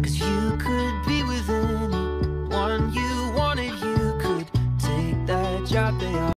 'cause you could be with anyone you wanted. You could take that job they